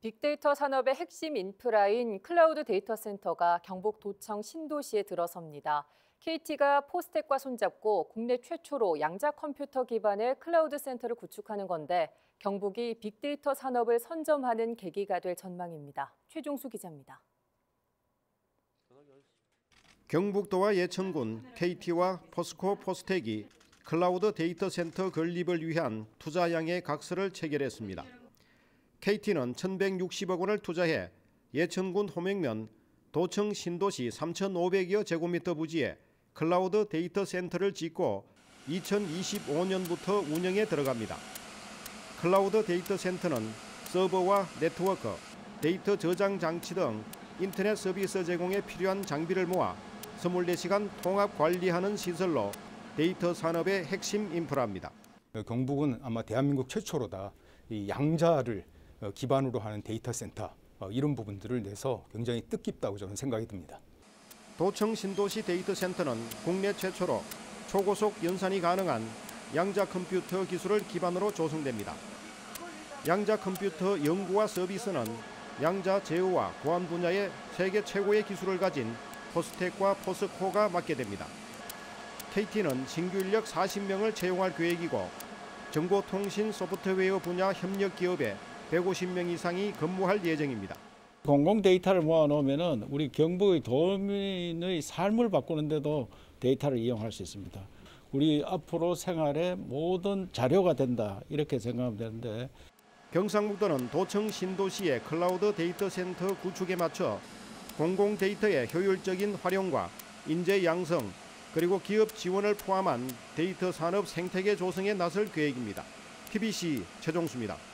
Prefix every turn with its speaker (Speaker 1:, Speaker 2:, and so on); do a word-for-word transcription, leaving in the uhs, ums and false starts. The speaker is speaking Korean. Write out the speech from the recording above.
Speaker 1: 빅데이터 산업의 핵심 인프라인 클라우드 데이터 센터가 경북 도청 신도시에 들어섭니다. 케이티가 포스텍과 손잡고 국내 최초로 양자 컴퓨터 기반의 클라우드 센터를 구축하는 건데 경북이 빅데이터 산업을 선점하는 계기가 될 전망입니다. 최종수 기자입니다.
Speaker 2: 경북도와 예천군, 케이티와 포스코 포스텍이 클라우드 데이터 센터 건립을 위한 투자양의 각서를 체결했습니다. 케이티는 천백육십억 원을 투자해 예천군 호명면 도청 신도시 삼천오백여 제곱미터 부지에 클라우드 데이터 센터를 짓고 이천이십오 년부터 운영에 들어갑니다. 클라우드 데이터 센터는 서버와 네트워크, 데이터 저장 장치 등 인터넷 서비스 제공에 필요한 장비를 모아 이십사 시간 통합 관리하는 시설로 데이터 산업의 핵심 인프라입니다.
Speaker 3: 경북은 아마 대한민국 최초로다 이 양자를 기반으로 하는 데이터 센터 이런 부분들을 내서 굉장히 뜻깊다고 저는 생각이 듭니다.
Speaker 2: 도청 신도시 데이터 센터는 국내 최초로 초고속 연산이 가능한 양자 컴퓨터 기술을 기반으로 조성됩니다. 양자 컴퓨터 연구와 서비스는 양자 제어와 보안 분야의 세계 최고의 기술을 가진 포스텍과 포스코가 맡게 됩니다. 케이티는 신규 인력 사십 명을 채용할 계획이고 정보통신 소프트웨어 분야 협력 기업에 백오십 명 이상이 근무할 예정입니다.
Speaker 4: 공공 데이터를 모아놓으면 우리 경북의 도민의 삶을 바꾸는데도 데이터를 이용할 수 있습니다. 우리 앞으로 생활의 모든 자료가 된다 이렇게 생각하면 되는데
Speaker 2: 경상북도는 도청 신도시의 클라우드 데이터 센터 구축에 맞춰 공공 데이터의 효율적인 활용과 인재 양성 그리고 기업 지원을 포함한 데이터 산업 생태계 조성에 나설 계획입니다. 티비씨 최종수입니다.